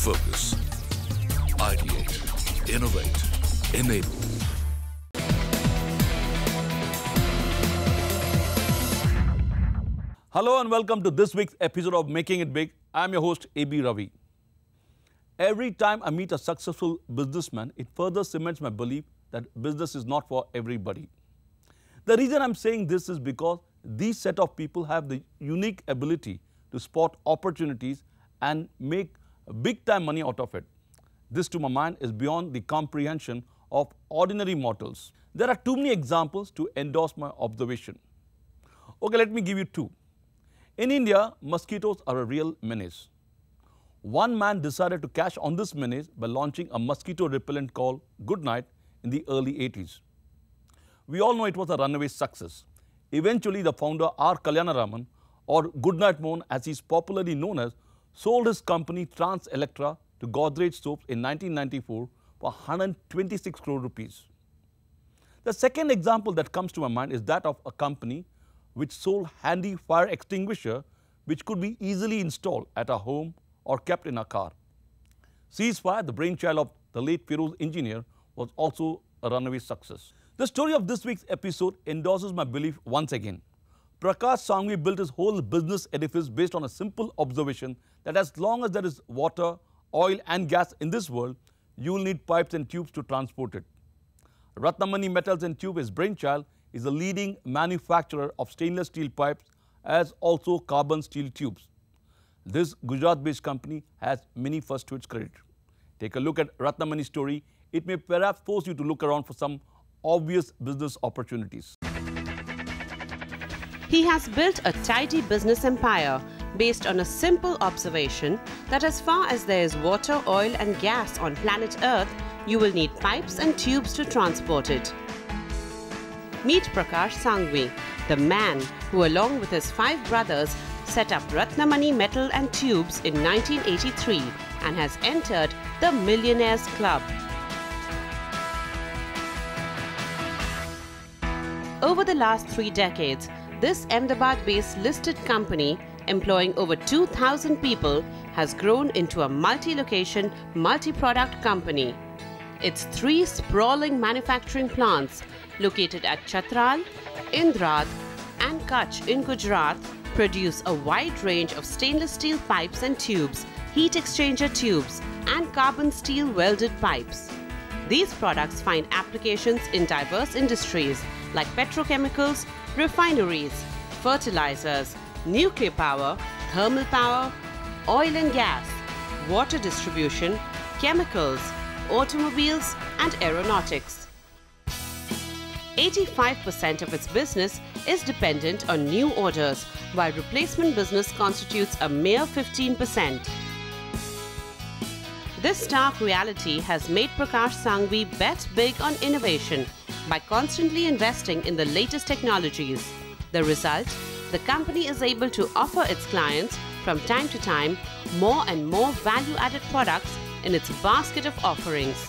Focus. Ideate. Innovate. Enable. Hello and welcome to this week's episode of Making It Big. I'm your host, A.B. Ravi. Every time I meet a successful businessman, it further cements my belief that business is not for everybody. The reason I'm saying this is because these set of people have the unique ability to spot opportunities and make big time money out of it. This, to my mind, is beyond the comprehension of ordinary mortals. There are too many examples to endorse my observation. Okay, let me give you two. In India, mosquitoes are a real menace. One man decided to cash on this menace by launching a mosquito repellent called Goodnight in the early 80s. We all know it was a runaway success. Eventually, the founder R. Kalyanaraman, or Goodnight Mohan as he is popularly known as, sold his company Trans Electra to Godrej Soaps in 1994 for 126 crore rupees. The second example that comes to my mind is that of a company which sold handy fire extinguisher which could be easily installed at a home or kept in a car. Ceasefire, the brainchild of the late Feroz engineer, was also a runaway success. The story of this week's episode endorses my belief once again. Prakash Sanghvi built his whole business edifice based on a simple observation that as long as there is water, oil and gas in this world, you will need pipes and tubes to transport it. Ratnamani Metals and Tube, his brainchild, is a leading manufacturer of stainless steel pipes as also carbon steel tubes. This Gujarat-based company has many firsts to its credit. Take a look at Ratnamani's story. It may perhaps force you to look around for some obvious business opportunities. He has built a tidy business empire based on a simple observation that as far as there is water, oil and gas on planet Earth, you will need pipes and tubes to transport it. Meet Prakash Sanghvi, the man who along with his 5 brothers set up Ratnamani Metal and Tubes in 1983 and has entered the Millionaires Club. Over the last 3 decades, this Ahmedabad-based listed company, employing over 2,000 people, has grown into a multi-location, multi-product company. Its 3 sprawling manufacturing plants, located at Chatral, Indrad and Kutch in Gujarat, produce a wide range of stainless steel pipes and tubes, heat exchanger tubes and carbon steel welded pipes. These products find applications in diverse industries like petrochemicals, refineries, fertilizers, nuclear power, thermal power, oil and gas, water distribution, chemicals, automobiles and aeronautics. 85% of its business is dependent on new orders, while replacement business constitutes a mere 15%. This stark reality has made Prakash Sanghvi bet big on innovation by constantly investing in the latest technologies. The result, the company is able to offer its clients from time to time more and more value-added products in its basket of offerings.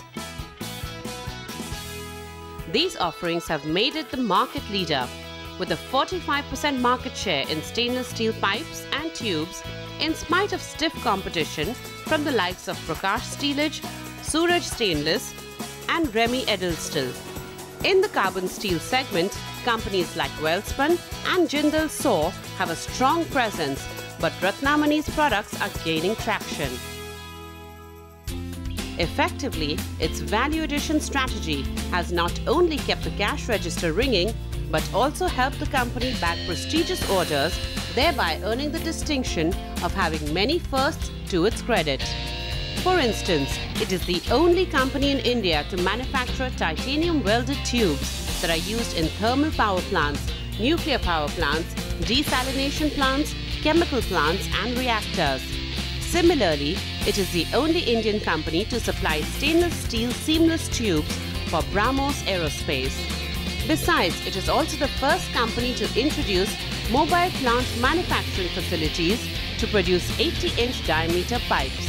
These offerings have made it the market leader, with a 45% market share in stainless steel pipes and tubes in spite of stiff competition from the likes of Prakash Steelage, Suraj Stainless and Remy Edelstahl. In the carbon steel segment, companies like Welspun and Jindal SAW have a strong presence, but Ratnamani's products are gaining traction. Effectively, its value addition strategy has not only kept the cash register ringing, but also helped the company bag prestigious orders, thereby earning the distinction of having many firsts to its credit. For instance, it is the only company in India to manufacture titanium welded tubes that are used in thermal power plants, nuclear power plants, desalination plants, chemical plants and reactors. Similarly, it is the only Indian company to supply stainless steel seamless tubes for BrahMos Aerospace. Besides, it is also the first company to introduce mobile plant manufacturing facilities to produce 80-inch diameter pipes.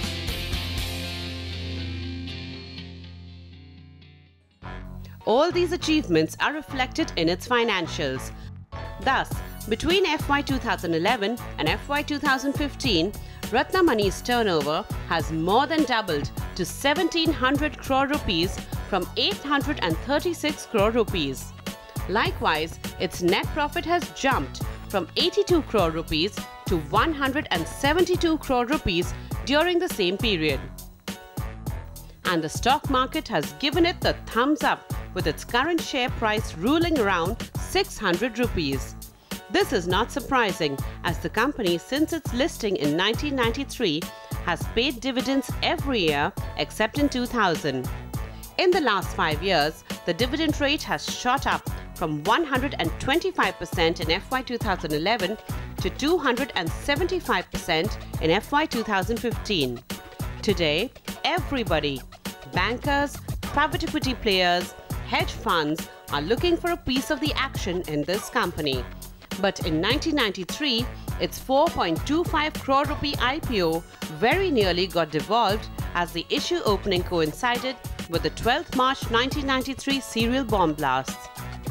All these achievements are reflected in its financials. Thus, between FY 2011 and FY 2015, Ratnamani's turnover has more than doubled to 1700 crore rupees from 836 crore rupees. Likewise, its net profit has jumped from 82 crore rupees to 172 crore rupees during the same period. And the stock market has given it the thumbs up with its current share price ruling around 600 rupees. This is not surprising as the company since its listing in 1993 has paid dividends every year except in 2000. In the last 5 years, the dividend rate has shot up from 125% in FY 2011 to 275% in FY 2015. Today, everybody, bankers, private equity players, hedge funds are looking for a piece of the action in this company. But in 1993, its 4.25 crore rupee IPO very nearly got devolved as the issue opening coincided with the 12th March 1993 serial bomb blasts.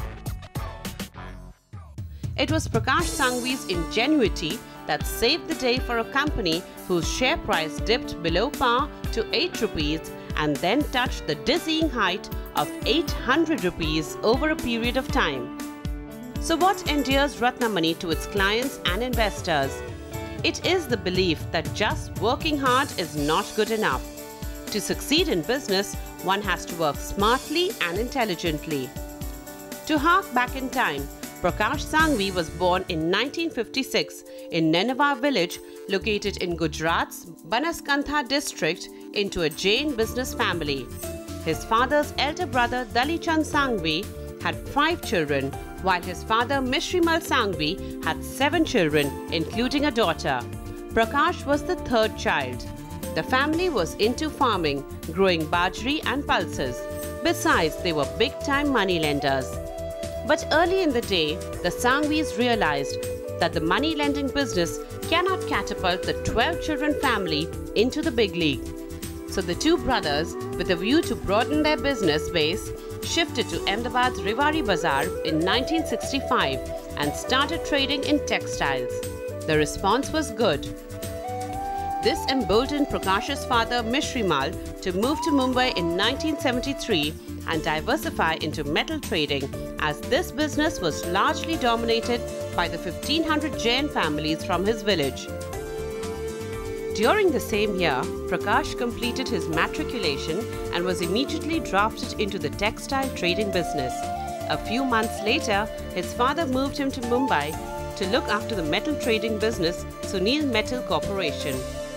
It was Prakash Sanghvi's ingenuity that saved the day for a company whose share price dipped below par to 8 rupees and then touched the dizzying height of 800 rupees over a period of time. So what endears Ratnamani to its clients and investors? It is the belief that just working hard is not good enough. To succeed in business, one has to work smartly and intelligently. To hark back in time, Prakash Sanghvi was born in 1956 in Nenava village located in Gujarat's Banaskantha district into a Jain business family. His father's elder brother Dalichand Sanghvi had 5 children, while his father Mishrimal Sanghvi had 7 children, including a daughter. Prakash was the 3rd child. The family was into farming, growing bajri and pulses. Besides, they were big-time moneylenders. But early in the day, the Sanghvis realized that the money-lending business cannot catapult the 12-children family into the big league. So the 2 brothers, with a view to broaden their business base, shifted to Ahmedabad's Rewari Bazaar in 1965 and started trading in textiles. The response was good. This emboldened Prakash's father Mishrimal to move to Mumbai in 1973 and diversify into metal trading, as this business was largely dominated by the 1500 Jain families from his village. During the same year, Prakash completed his matriculation and was immediately drafted into the textile trading business. A few months later, his father moved him to Mumbai to look after the metal trading business, Sunil Metal Corporation.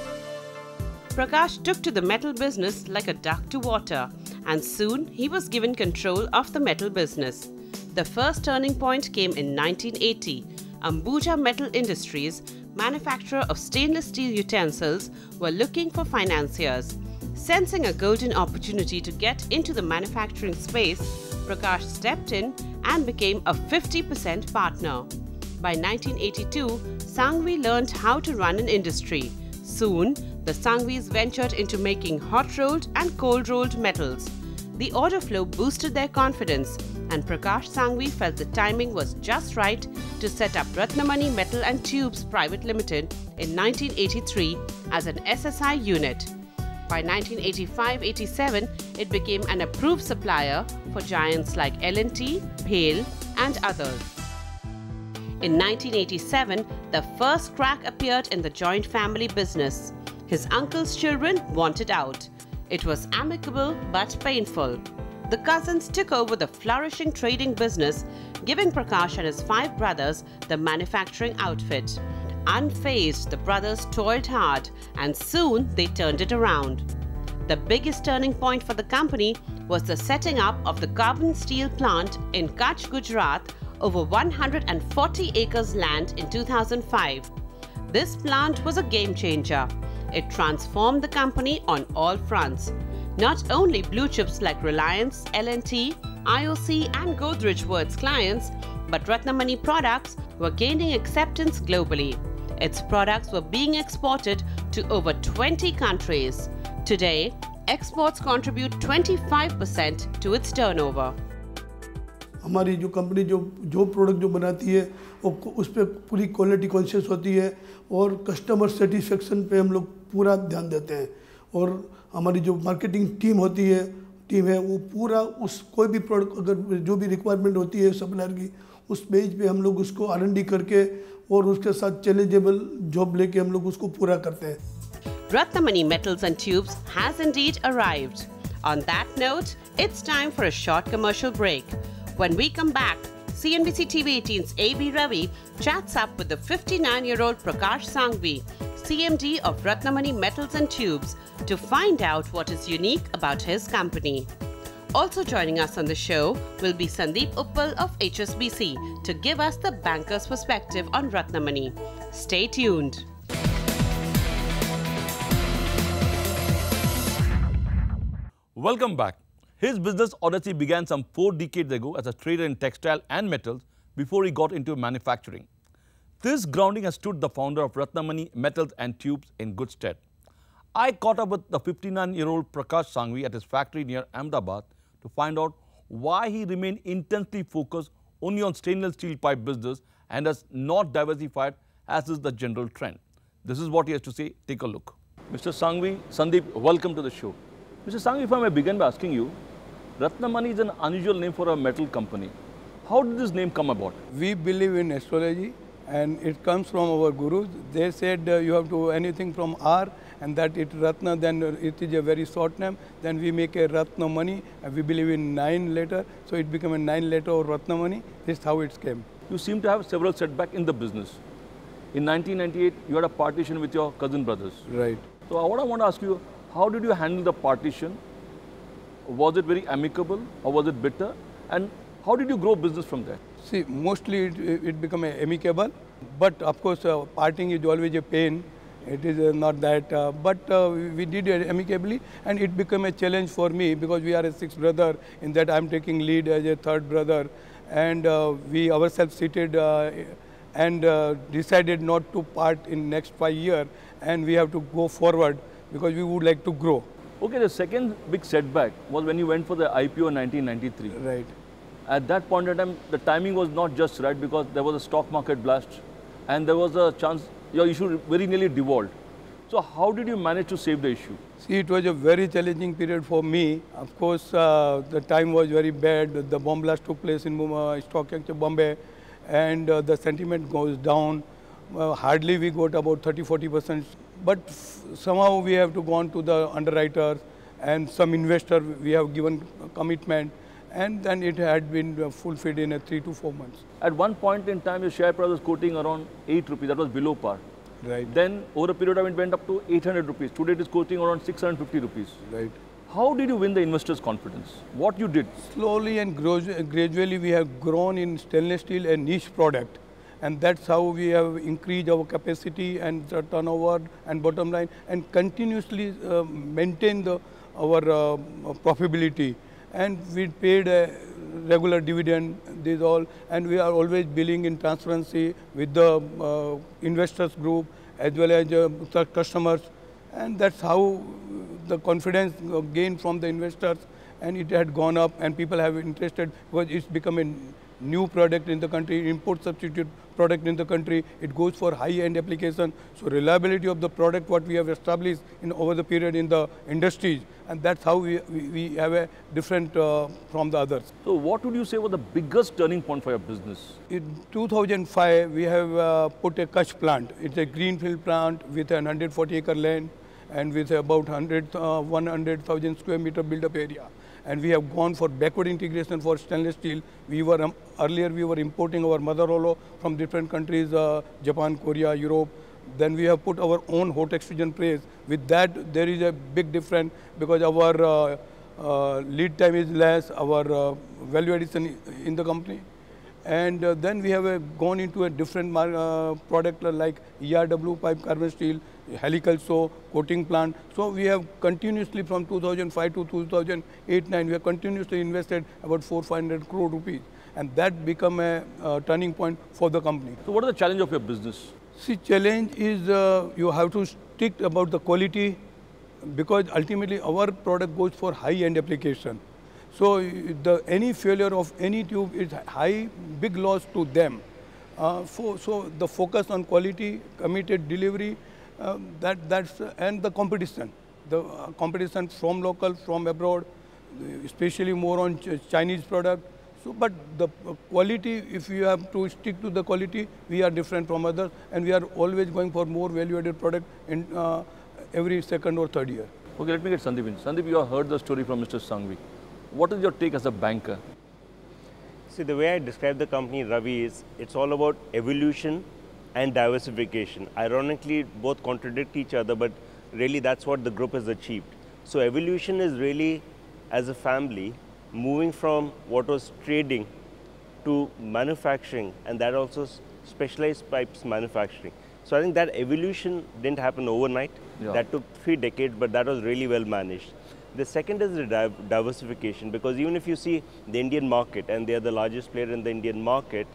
Prakash took to the metal business like a duck to water, and soon he was given control of the metal business. The first turning point came in 1980. Ambuja Metal Industries, manufacturer of stainless steel utensils, were looking for financiers. Sensing a golden opportunity to get into the manufacturing space, Prakash stepped in and became a 50% partner. By 1982, Sanghvi learned how to run an industry. Soon, the Sanghvis ventured into making hot-rolled and cold-rolled metals. The order flow boosted their confidence, and Prakash Sanghvi felt the timing was just right to set up Ratnamani Metal and Tubes Private Limited in 1983 as an SSI unit. By 1985-87, it became an approved supplier for giants like L&T, Bhel, and others. In 1987, the first crack appeared in the joint family business. His uncle's children wanted out. It was amicable but painful. The cousins took over the flourishing trading business, giving Prakash and his 5 brothers the manufacturing outfit. Unfazed, the brothers toiled hard, and soon they turned it around. The biggest turning point for the company was the setting up of the carbon steel plant in Kutch, Gujarat, over 140 acres land in 2005. This plant was a game changer. It transformed the company on all fronts. Not only blue chips like Reliance, L&T, IOC and Godrej were its clients, but Ratnamani products were gaining acceptance globally. Its products were being exported to over 20 countries. Today, exports contribute 25% to its turnover. हमारी जो company जो product जो बनाती है उस पर पूरी quality conscious होती है और कस्टमर सेटिस्फेक्शन पे हम लोग पूरा ध्यान देते हैं। और हमारी जो मार्केटिंग टीम है वो पूरा उस कोई भी प्रोडक्ट अगर जो भी रिक्वायरमेंट होती है सप्लायर की, उस पेज पे हम लोग उसको R&D करके और उसके साथ चैलेंजेबल जॉब लेके हम लोग उसको पूरा करते हैं। Ratnamani Metals and Tubes has indeed arrived. On that note, it's time for a short commercial break. When we come back, CNBC TV 18's A.B. Ravi chats up with the 59-year-old Prakash Sanghvi, CMD of Ratnamani Metals and Tubes, to find out what is unique about his company. Also joining us on the show will be Sandeep Uppal of HSBC to give us the banker's perspective on Ratnamani. Stay tuned. Welcome back. His business odyssey began some 4 decades ago as a trader in textile and metals before he got into manufacturing. This grounding has stood the founder of Ratnamani Metals and Tubes in good stead. I caught up with the 59-year-old Prakash Sanghvi at his factory near Ahmedabad to find out why he remained intensely focused only on stainless steel pipe business and has not diversified as is the general trend. This is what he has to say. Take a look. Mr. Sanghvi, Sandeep, welcome to the show. Mr. Sanghvi, if I may begin by asking you, Ratnamani is an unusual name for a metal company. How did this name come about? We believe in astrology and it comes from our gurus. They said you have to anything from R and that it Ratna, then it is a very short name. Then we make a Ratnamani and we believe in 9 letter. So it became a 9 letter or Ratnamani. This is how it came. You seem to have several setbacks in the business. In 1998, you had a partition with your cousin brothers. Right. So what I want to ask you, how did you handle the partition? Was it very amicable or was it bitter? And how did you grow business from there? See, mostly it became amicable, but of course parting is always a pain. It is not that, but we did it amicably and it became a challenge for me because we are a 6th brother. In that I am taking lead as a 3rd brother, and we ourselves seated and decided not to part in next 5 years, and we have to go forward because we would like to grow. Okay, the second big setback was when you went for the IPO in 1993. Right. At that point in time, the timing was not just right because there was a stock market blast and there was a chance your issue very nearly devolved. So how did you manage to save the issue? See, it was a very challenging period for me. Of course, the time was very bad. The bomb blast took place in Stock Exchange Bombay, and the sentiment goes down. Hardly we got about 30–40%. But somehow we have to go on to the underwriters and some investor we have given commitment, and then it had been fulfilled in 3 to 4 months. At one point in time, your share price was quoting around 8 rupees. That was below par. Right. Then over a period of time, it went up to 800 rupees. Today it is quoting around 650 rupees. Right. How did you win the investors' confidence? What you did? Slowly and gradually we have grown in stainless steel, a niche product. And that's how we have increased our capacity and turnover and bottom line, and continuously maintain our profitability. And we paid a regular dividend, this all, and we are always billing in transparency with the investors group as well as the customers. And that's how the confidence gained from the investors, and it had gone up and people have interested because it's become a new product in the country, import substitute product in the country. It goes for high-end application. So reliability of the product, what we have established in over the period in the industries, and that's how we have a different from the others. So what would you say was the biggest turning point for your business? In 2005, we have put a Kutch plant. It's a greenfield plant with an 140-acre land and with about 100,000 square meter build-up area. And we have gone for backward integration for stainless steel. We were earlier we were importing our mother rollo from different countries, Japan, Korea, Europe. Then we have put our own hot extrusion press. With that, there is a big difference because our lead time is less, our value addition in the company. And then we have gone into a different product like ERW pipe carbon steel, helical saw, coating plant. So we have continuously from 2005 to 2008-9, we have continuously invested about 400–500 crore rupees. And that become a turning point for the company. So what is the challenge of your business? See, challenge is you have to stick about the quality because ultimately our product goes for high-end application. So any failure of any tube is big loss to them. So the focus on quality, committed delivery, and the competition. The competition from local, from abroad, especially more on Chinese product. So, but the quality, if you have to stick to the quality, we are different from others, and we are always going for more value-added product in every second or third year. Okay, let me get Sandeep in. Sandeep, you have heard the story from Mr. Sanghvi. What is your take as a banker? See, the way I describe the company, Ravi, is it's all about evolution and diversification. Ironically, both contradict each other, but really that's what the group has achieved. So evolution is really, as a family, moving from what was trading to manufacturing, and that also specialized pipes manufacturing. So I think that evolution didn't happen overnight. Yeah. That took 3 decades, but that was really well managed. The second is the diversification, because even if you see the Indian market, and they are the largest player in the Indian market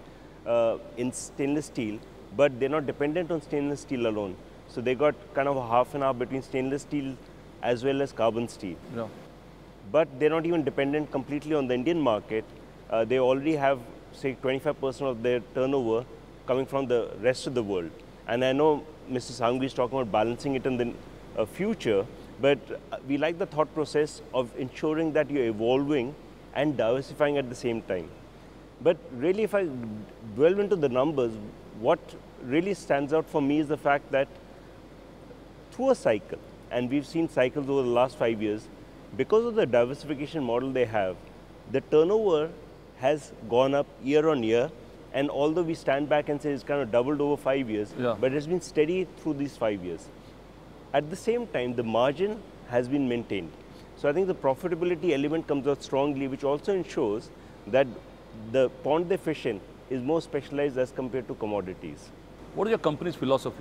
in stainless steel, but they're not dependent on stainless steel alone. So they got kind of a half and half between stainless steel as well as carbon steel. Yeah. But they're not even dependent completely on the Indian market. They already have, say, 25% of their turnover coming from the rest of the world. And I know Mr. Sanghvi is talking about balancing it in the future, but we like the thought process of ensuring that you're evolving and diversifying at the same time. But really, if I delve into the numbers, what really stands out for me is the fact that through a cycle, and we've seen cycles over the last 5 years, because of the diversification model they have, the turnover has gone up year on year. And although we stand back and say it's kind of doubled over 5 years, Yeah. but it's been steady through these 5 years. At the same time, the margin has been maintained. So I think the profitability element comes out strongly, which also ensures that the pond they fish in is more specialized as compared to commodities. What is your company's philosophy?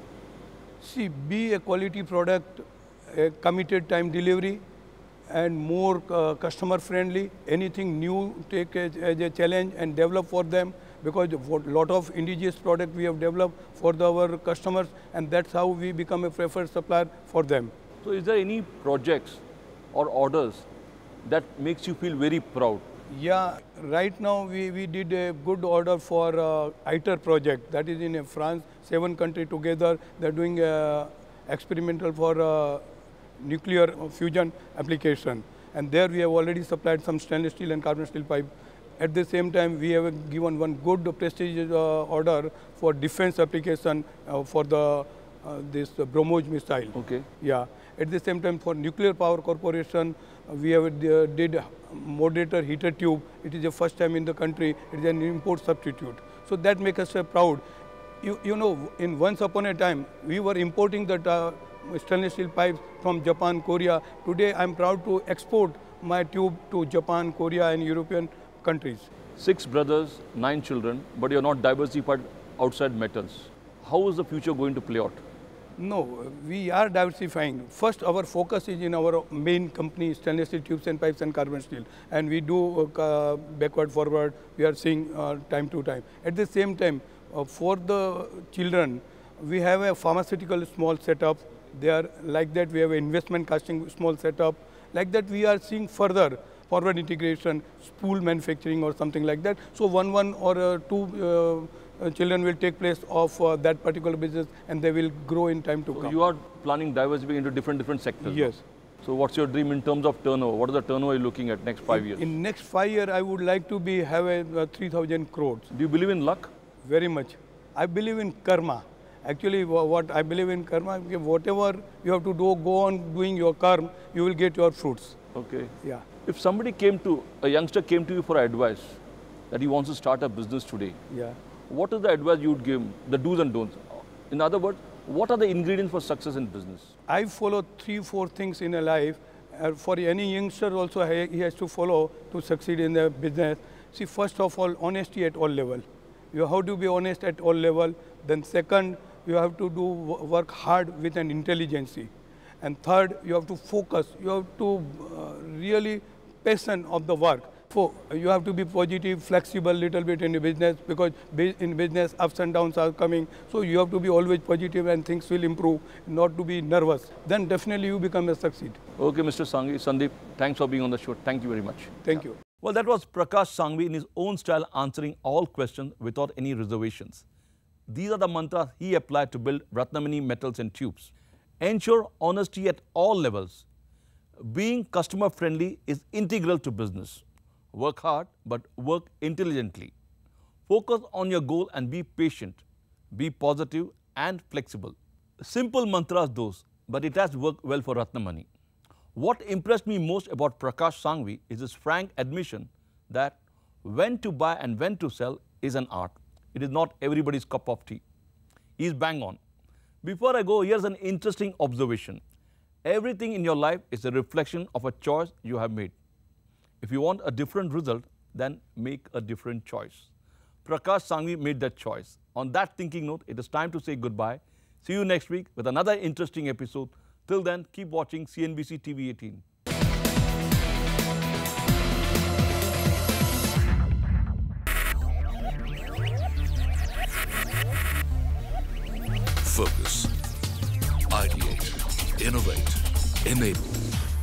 See, be a quality product, a committed time delivery, and more customer friendly. Anything new, take as a challenge and develop for them, because a lot of indigenous product we have developed for our customers, and that's how we become a preferred supplier for them. So is there any projects or orders that makes you feel very proud? Yeah, right now we did a good order for ITER project, that is in France, 7 countries together. They're doing experimental for nuclear fusion application, and there we have already supplied some stainless steel and carbon steel pipe. At the same time, we have given one good prestigious order for defense application for the this BrahMos missile. Okay. Yeah. At the same time, for Nuclear Power Corporation, we have did moderator heater tube. It is the first time in the country. It is an import substitute. So that makes us proud. You know, in once upon a time, we were importing the stainless steel pipes from Japan, Korea. Today, I'm proud to export my tube to Japan, Korea, and European countries. 6 brothers, 9 children, but you're not diversified outside metals. How is the future going to play out? No, we are diversifying. First, our focus is in our main company, stainless steel tubes and pipes and carbon steel. And we do backward, forward. We are seeing time to time. At the same time, for the children, we have a pharmaceutical small setup. They are like that. We have an investment casting small setup. Like that, we are seeing further forward integration, spool manufacturing or something like that. So one or two children will take place of that particular business, and they will grow in time to come. You are planning diversifying into different sectors? Yes. So what's your dream in terms of turnover? What is the turnover you're looking at next 5 years? In next 5 years, I would like to have a 3,000 crores. Do you believe in luck? Very much. I believe in karma. Actually, what I believe in karma, whatever you have to do, go on doing your karma, you will get your fruits. Okay. Yeah. If somebody a youngster came to you for advice that he wants to start a business today, Yeah. what is the advice you would give him, the do's and don'ts? In other words, what are the ingredients for success in business? I follow 3-4 things in a life. For any youngster also, he has to follow to succeed in the business. See, first of all, honesty at all level. You have to be honest at all level. Then second, you have to work hard with an intelligence. And third, you have to focus. You have to really passion of the work. So you have to be positive, flexible little bit in the business, because in business ups and downs are coming. So you have to be always positive and things will improve, not to be nervous. Then definitely you become a succeed. Okay, Mr. Sanghvi, Sandeep, thanks for being on the show. Thank you very much. Thank you. Well, that was Prakash Sanghvi in his own style answering all questions without any reservations. These are the mantras he applied to build Ratnamani Metals and Tubes. Ensure honesty at all levels. Being customer friendly is integral to business. Work hard, but work intelligently. Focus on your goal and be patient. Be positive and flexible. Simple mantras those, but it has worked well for Ratnamani. What impressed me most about Prakash Sanghvi is his frank admission that when to buy and when to sell is an art. It is not everybody's cup of tea. He is bang on. Before I go, here's an interesting observation. Everything in your life is a reflection of a choice you have made. If you want a different result, then make a different choice. Prakash Sanghvi made that choice. On that thinking note, it is time to say goodbye. See you next week with another interesting episode. Till then, keep watching CNBC TV 18. Focus. Ideate. Innovate. Enable.